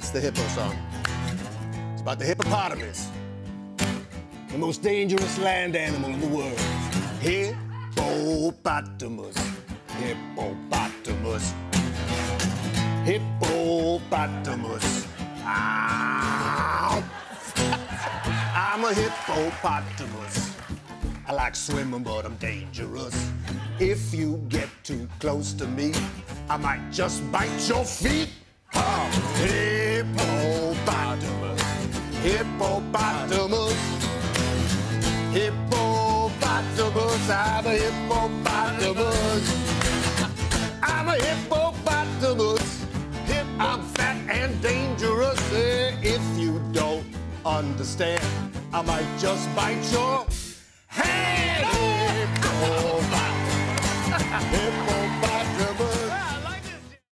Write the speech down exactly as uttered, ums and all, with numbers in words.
It's the hippo song. It's about the hippopotamus, the most dangerous land animal in the world. Hippopotamus, hippopotamus, hippopotamus. Ah! I'm a hippopotamus. I like swimming, but I'm dangerous. If you get too close to me, I might just bite your feet. Oh, hippopotamus, hippopotamus, hippopotamus. I'm a hippopotamus. I'm a hippopotamus. I'm fat and dangerous. If you don't understand, I might just bite your